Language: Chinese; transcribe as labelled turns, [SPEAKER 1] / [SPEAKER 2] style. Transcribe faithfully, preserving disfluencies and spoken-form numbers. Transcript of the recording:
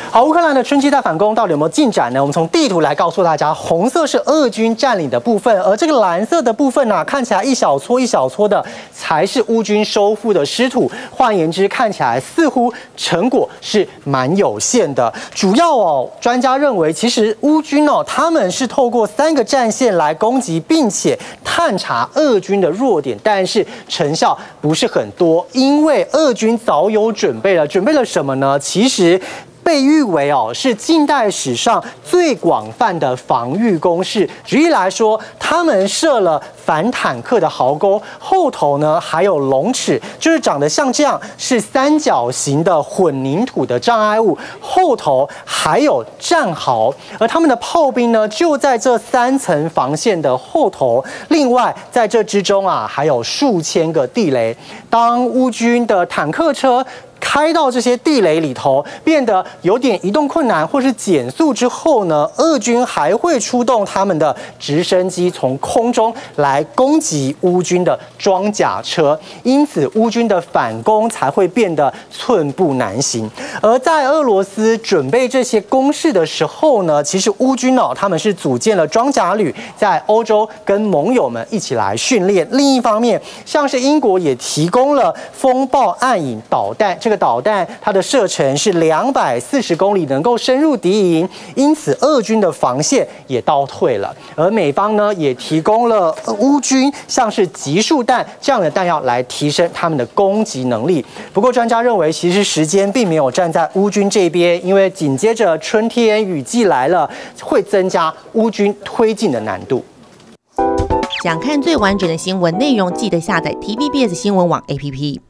[SPEAKER 1] 好，乌克兰的春季大反攻到底有没有进展呢？我们从地图来告诉大家，红色是俄军占领的部分，而这个蓝色的部分呢、啊，看起来一小撮一小撮的，才是乌军收复的失土。换言之，看起来似乎成果是蛮有限的。主要哦，专家认为，其实乌军哦，他们是透过三个战线来攻击，并且探查俄军的弱点，但是成效不是很多，因为俄军早有准备了，准备了什么呢？其实。被誉为哦是近代史上最广泛的防御工事。举例来说，他们设了反坦克的壕沟，后头呢还有龙齿，就是长得像这样是三角形的混凝土的障碍物，后头还有战壕，而他们的炮兵呢就在这三层防线的后头。另外，在这之中啊还有数千个地雷。当乌军的坦克车开到这些地雷里头，变得有点移动困难或是减速之后呢，俄军还会出动他们的直升机从空中来攻击乌军的装甲车，因此乌军的反攻才会变得寸步难行。而在俄罗斯准备这些攻势的时候呢，其实乌军哦，他们是组建了装甲旅，在欧洲跟盟友们一起来训练。另一方面，像是英国也提供了风暴暗影导弹。这个导弹它的射程是两百四十公里，能够深入敌营，因此俄军的防线也倒退了。而美方呢也提供了乌军像是集束弹这样的弹药来提升他们的攻击能力。不过专家认为，其实时间并没有站在乌军这边，因为紧接着春天雨季来了，会增加乌军推进的难度。
[SPEAKER 2] 想看最完整的新闻内容，记得下载 T V B S 新闻网 A P P。